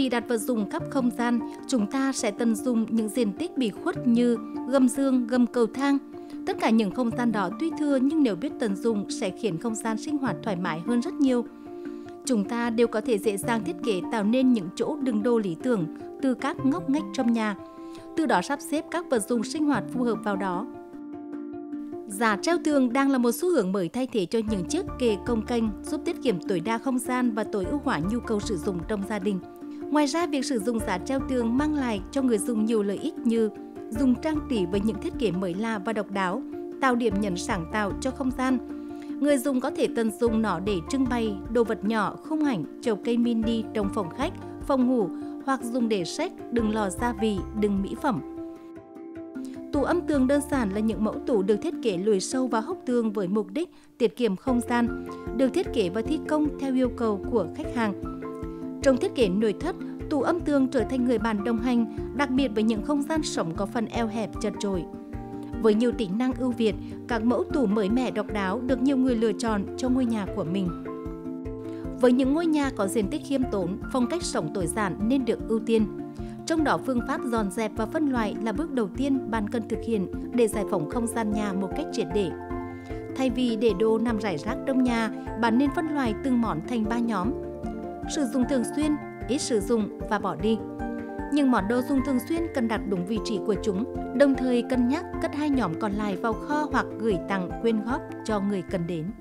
vì đặt vật dụng khắp không gian, chúng ta sẽ tận dụng những diện tích bị khuất như gầm giường, gầm cầu thang. Tất cả những không gian đó tuy thưa nhưng nếu biết tận dụng sẽ khiến không gian sinh hoạt thoải mái hơn rất nhiều. Chúng ta đều có thể dễ dàng thiết kế tạo nên những chỗ đựng đồ lý tưởng từ các ngóc ngách trong nhà, từ đó sắp xếp các vật dụng sinh hoạt phù hợp vào đó. Giá treo tường đang là một xu hướng mới thay thế cho những chiếc kệ cồng kềnh, giúp tiết kiệm tối đa không gian và tối ưu hóa nhu cầu sử dụng trong gia đình. Ngoài ra, việc sử dụng giá treo tường mang lại cho người dùng nhiều lợi ích như dùng trang trí với những thiết kế mới lạ và độc đáo, tạo điểm nhấn sáng tạo cho không gian. Người dùng có thể tận dụng nó để trưng bày đồ vật nhỏ, khung ảnh, chậu cây mini trong phòng khách, phòng ngủ hoặc dùng để sách, đựng lò gia vị, đựng mỹ phẩm. Tủ âm tường đơn giản là những mẫu tủ được thiết kế lùi sâu vào hốc tường với mục đích tiết kiệm không gian, được thiết kế và thi công theo yêu cầu của khách hàng. Trong thiết kế nội thất, tủ âm tường trở thành người bạn đồng hành, đặc biệt với những không gian sống có phần eo hẹp chật chội. Với nhiều tính năng ưu việt, các mẫu tủ mới mẻ độc đáo được nhiều người lựa chọn cho ngôi nhà của mình. Với những ngôi nhà có diện tích khiêm tốn, phong cách sống tối giản nên được ưu tiên. Trong đó, phương pháp dọn dẹp và phân loại là bước đầu tiên bạn cần thực hiện để giải phóng không gian nhà một cách triệt để. Thay vì để đồ nằm rải rác trong nhà, bạn nên phân loại từng món thành 3 nhóm: sử dụng thường xuyên, ít sử dụng và bỏ đi. Những món đồ dùng thường xuyên cần đặt đúng vị trí của chúng, đồng thời cân nhắc cất 2 nhóm còn lại vào kho hoặc gửi tặng quyên góp cho người cần đến.